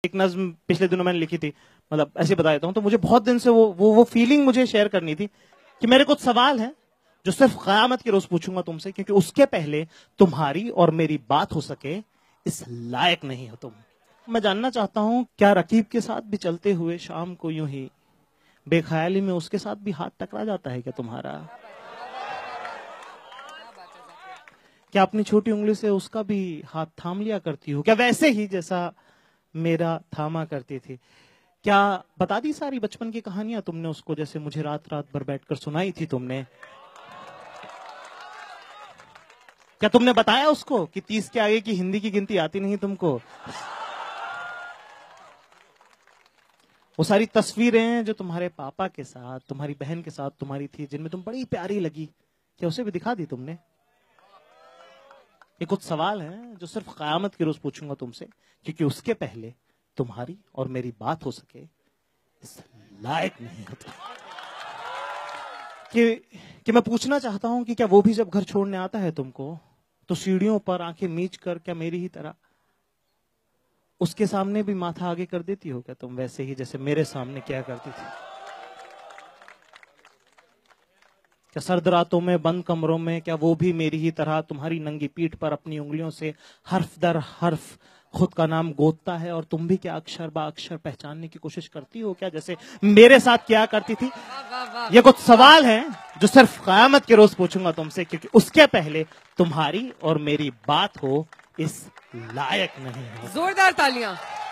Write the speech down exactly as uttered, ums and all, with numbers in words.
एक नज्म पिछले दिनों मैंने लिखी थी, मतलब ऐसे बता देता हूँ, तो मुझे बहुत दिन से वो वो वो फीलिंग मुझे शेयर करनी थी कि मेरे कुछ सवाल हैं जो सिर्फ क़यामत के रोज पूछूंगा तुमसे, क्योंकि उसके पहले तुम्हारी और मेरी बात हो सके इस लायक नहीं हो तुम। मैं जानना चाहता हूँ, क्या रकीब के साथ भी चलते हुए शाम को यूं ही बेख्याली में उसके साथ भी हाथ टकरा जाता है क्या तुम्हारा? क्या अपनी छोटी उंगली से उसका भी हाथ थाम लिया करती हो क्या, वैसे ही जैसा मेरा थामा करती थी? क्या बता दी सारी बचपन की कहानियां तुमने उसको, जैसे मुझे रात रात भर बैठकर सुनाई थी तुमने? क्या तुमने बताया उसको कि तीस के आगे की हिंदी की गिनती आती नहीं तुमको? वो सारी तस्वीरें जो तुम्हारे पापा के साथ, तुम्हारी बहन के साथ तुम्हारी थी, जिनमें तुम बड़ी प्यारी लगी, क्या उसे भी दिखा दी तुमने? ये कुछ सवाल हैं जो सिर्फ क़यामत के रोज पूछूंगा तुमसे, क्योंकि उसके पहले तुम्हारी और मेरी बात हो सके इस लायक नहीं होता। कि कि मैं पूछना चाहता हूं कि क्या वो भी जब घर छोड़ने आता है तुमको, तो सीढ़ियों पर आंखें मीच कर क्या मेरी ही तरह उसके सामने भी माथा आगे कर देती हो क्या तुम, वैसे ही जैसे मेरे सामने क्या करती थी? क्या सर्द रातों में बंद कमरों में क्या वो भी मेरी ही तरह तुम्हारी नंगी पीठ पर अपनी उंगलियों से हर्फ दर हर्फ खुद का नाम गोदता है, और तुम भी क्या अक्षर बा अक्षर पहचानने की कोशिश करती हो क्या, जैसे मेरे साथ क्या करती थी? ये कुछ सवाल हैं जो सिर्फ क़यामत के रोज पूछूंगा तुमसे, क्योंकि उसके पहले तुम्हारी और मेरी बात हो इस लायक नहीं हो। जोरदार तालियां।